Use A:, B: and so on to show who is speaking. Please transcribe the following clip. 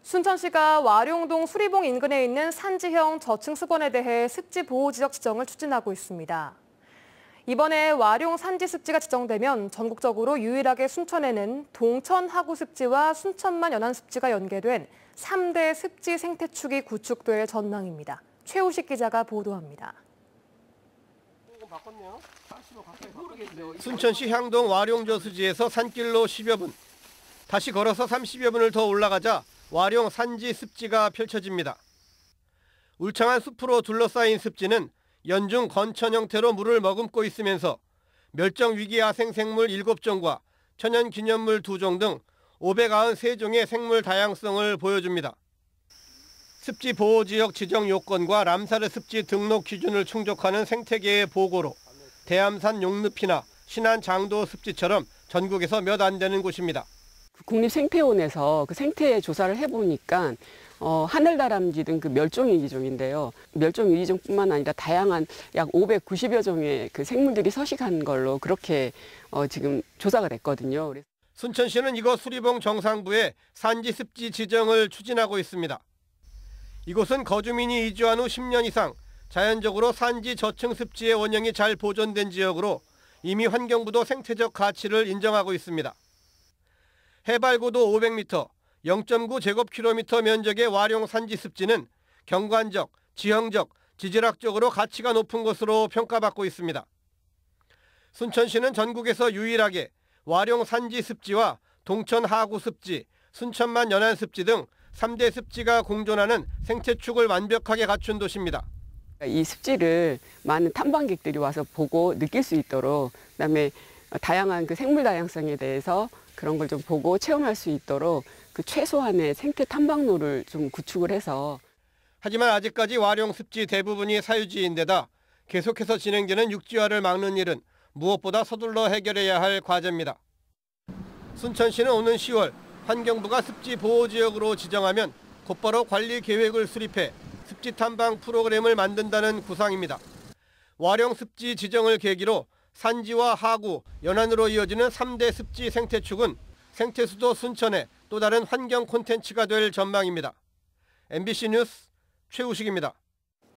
A: 순천시가 와룡동 수리봉 인근에 있는 산지형 저층수건에 대해 습지보호지역 지정을 추진하고 있습니다. 이번에 와룡 산지 습지가 지정되면 전국적으로 유일하게 순천에는 동천 하구 습지와 순천만 연안 습지가 연계된 3대 습지 생태축이 구축될 전망입니다. 최우식 기자가 보도합니다.
B: 순천시 향동 와룡저수지에서 산길로 10여 분, 다시 걸어서 30여 분을 더 올라가자 와룡 산지 습지가 펼쳐집니다. 울창한 숲으로 둘러싸인 습지는 연중 건천 형태로 물을 머금고 있으면서 멸종위기 야생생물 7종과 천연기념물 2종 등 593종의 생물 다양성을 보여줍니다. 습지 보호지역 지정 요건과 람사르 습지 등록 기준을 충족하는 생태계의 보고로 대암산 용늪이나 신안 장도 습지처럼 전국에서 몇 안 되는 곳입니다.
C: 국립생태원에서 그 생태 조사를 해보니까 하늘다람쥐 등 그 멸종위기종인데요. 멸종위기종뿐만 아니라 다양한 약 590여 종의 그 생물들이 서식한 걸로 그렇게 지금 조사가 됐거든요.
B: 순천시는 이곳 수리봉 정상부에 산지 습지 지정을 추진하고 있습니다. 이곳은 거주민이 이주한 후 10년 이상 자연적으로 산지 저층 습지의 원형이 잘 보존된 지역으로 이미 환경부도 생태적 가치를 인정하고 있습니다. 해발 고도 500m, 0.9 제곱킬로미터 면적의 와룡 산지 습지는 경관적, 지형적, 지질학적으로 가치가 높은 것으로 평가받고 있습니다. 순천시는 전국에서 유일하게 와룡 산지 습지와 동천 하구 습지, 순천만 연안 습지 등 3대 습지가 공존하는 생태축을 완벽하게 갖춘 도시입니다.
C: 이 습지를 많은 탐방객들이 와서 보고 느낄 수 있도록, 그다음에 다양한 그 생물 다양성에 대해서 그런 걸 좀 보고 체험할 수 있도록 그 최소한의 생태 탐방로를 좀 구축을 해서.
B: 하지만 아직까지 와룡 습지 대부분이 사유지인데다 계속해서 진행되는 육지화를 막는 일은 무엇보다 서둘러 해결해야 할 과제입니다. 순천시는 오는 10월 환경부가 습지 보호지역으로 지정하면 곧바로 관리 계획을 수립해 습지 탐방 프로그램을 만든다는 구상입니다. 와룡 습지 지정을 계기로 산지와 하구, 연안으로 이어지는 3대 습지 생태축은 생태수도 순천의 또 다른 환경 콘텐츠가 될 전망입니다. MBC 뉴스 최우식입니다.